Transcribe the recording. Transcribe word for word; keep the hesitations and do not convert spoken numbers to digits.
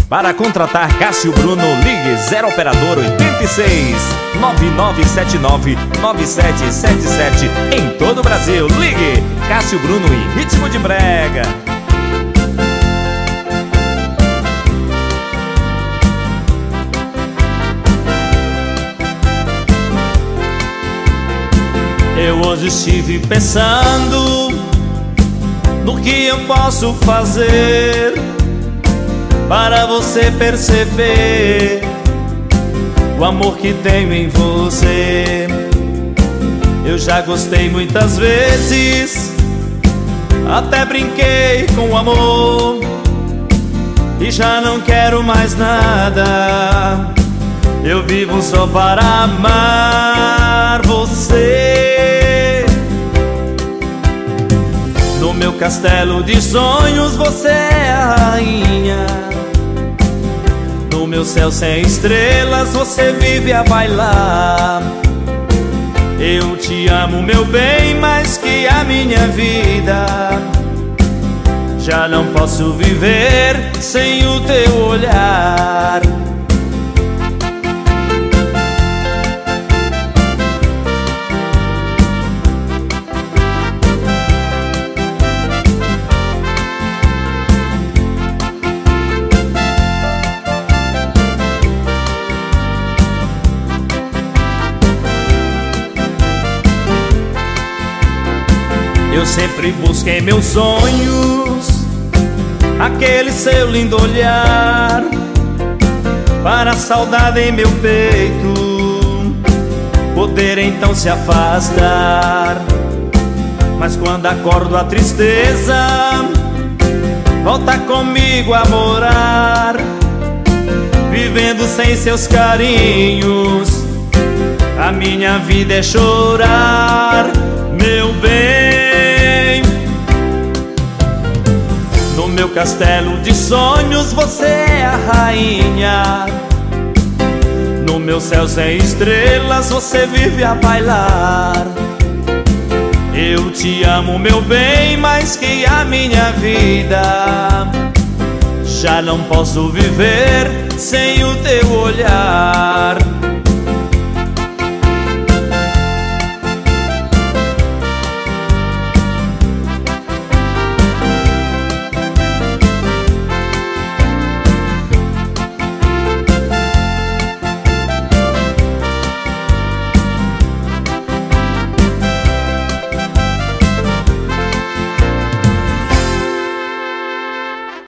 Para contratar Cássio Bruno, ligue zero operador oitenta e seis, nove nove sete nove, nove sete sete sete. Em todo o Brasil, ligue Cássio Bruno em ritmo de brega. Eu hoje estive pensando no que eu posso fazer para você perceber o amor que tenho em você. Eu já gostei muitas vezes, até brinquei com o amor, e já não quero mais nada. Eu vivo só para amar você. No meu castelo de sonhos você é a rainha. No meu céu sem estrelas você vive a bailar. Eu te amo, meu bem, mais que a minha vida. Já não posso viver sem o teu olhar. Eu sempre busquei meus sonhos, aquele seu lindo olhar, para a saudade em meu peito poder então se afastar. Mas quando acordo a tristeza volta comigo a morar, vivendo sem seus carinhos. A minha vida é chorar, meu bem. No meu castelo de sonhos você é a rainha. No meu céu sem estrelas você vive a bailar. Eu te amo, meu bem, mais que a minha vida. Já não posso viver sem o teu olhar.